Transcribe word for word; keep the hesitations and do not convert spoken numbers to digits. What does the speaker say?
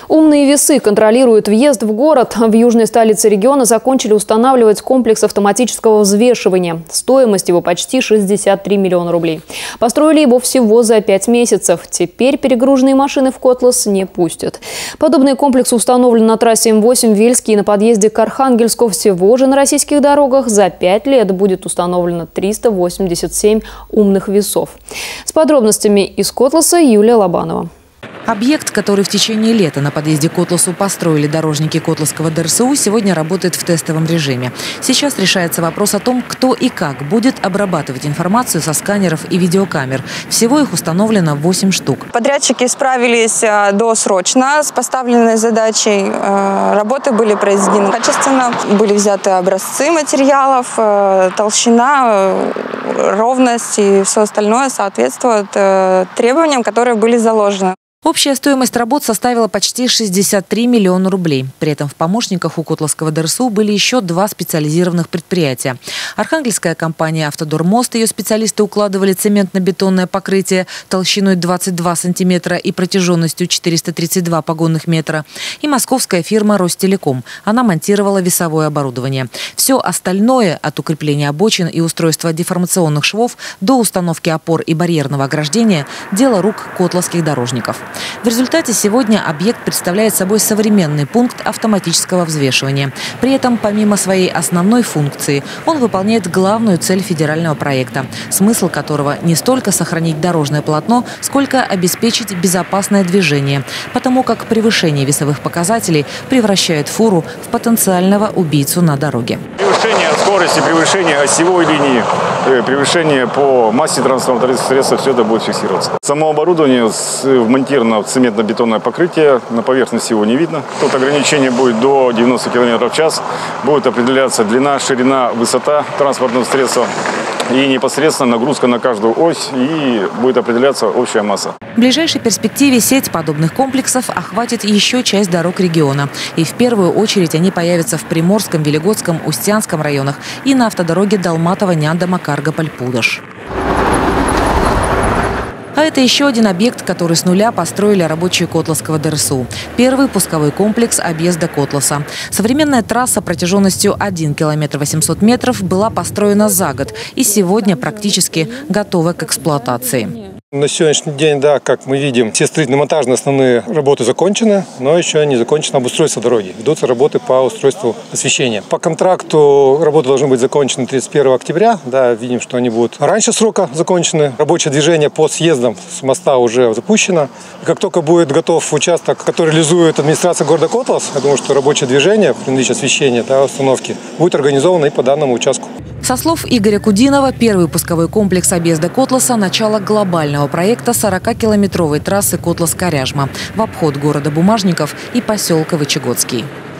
Умные весы контролируют въезд в город. В южной столице региона закончили устанавливать комплекс автоматического взвешивания. Стоимость его почти шестьдесят три миллиона рублей. Построили его всего за пять месяцев. Теперь перегруженные машины в Котлас не пустят. Подобный комплекс установлен на трассе М восемь Вельский и на подъезде к Архангельску. Всего же на российских дорогах за пять лет будет установлено триста восемьдесят семь умных весов. С подробностями из Котласа Юлия Лобанова. Объект, который в течение лета на подъезде к Котласу построили дорожники Котласского Д Р С У, сегодня работает в тестовом режиме. Сейчас решается вопрос о том, кто и как будет обрабатывать информацию со сканеров и видеокамер. Всего их установлено восемь штук. Подрядчики справились досрочно с поставленной задачей. Работы были произведены качественно. Были взяты образцы материалов, толщина, ровность и все остальное соответствует требованиям, которые были заложены. Общая стоимость работ составила почти шестьдесят три миллиона рублей. При этом в помощниках у Котласского Д Р С У были еще два специализированных предприятия. Архангельская компания «Автодормост», ее специалисты укладывали цементно-бетонное покрытие толщиной двадцать два сантиметра и протяженностью четыреста тридцать два погонных метра. И московская фирма «Ростелеком». Она монтировала весовое оборудование. Все остальное, от укрепления обочин и устройства деформационных швов до установки опор и барьерного ограждения, дело рук котласских дорожников. В результате сегодня объект представляет собой современный пункт автоматического взвешивания. При этом, помимо своей основной функции, он выполняет главную цель федерального проекта, смысл которого не столько сохранить дорожное полотно, сколько обеспечить безопасное движение, потому как превышение весовых показателей превращает фуру в потенциального убийцу на дороге. Превышение скорости, превышение осевой линии, превышение по массе транспортного средства – все это будет фиксироваться. Само оборудование вмонтировано в цементно-бетонное покрытие, на поверхности его не видно. Тут ограничение будет до девяноста километров в час. Будет определяться длина, ширина, высота транспортного средства и непосредственно нагрузка на каждую ось, и будет определяться общая масса. В ближайшей перспективе сеть подобных комплексов охватит еще часть дорог региона. И в первую очередь они появятся в Приморском, Велигодском, Устьянском районах и на автодороге Долматово-Няндома-Каргополь-Пудож. А это еще один объект, который с нуля построили рабочие Котласского Д Р С У. Первый пусковой комплекс объезда Котласа. Современная трасса протяженностью один километр восемьсот метров была построена за год и сегодня практически готова к эксплуатации. На сегодняшний день, да, как мы видим, все строительно-монтажные основные работы закончены, но еще не закончено обустройство дороги. Ведутся работы по устройству освещения. По контракту работы должны быть закончены тридцать первого октября. Да, видим, что они будут раньше срока закончены. Рабочее движение по съездам с моста уже запущено. И как только будет готов участок, который реализует администрация города Котлас, я думаю, что рабочее движение, при наличии освещения, да, установки, будет организовано и по данному участку. Со слов Игоря Кудинова, первый пусковой комплекс объезда Котласа – начало глобального проекта сорокакилометровой трассы Котлас-Коряжма в обход города Бумажников и поселка Вычегодский.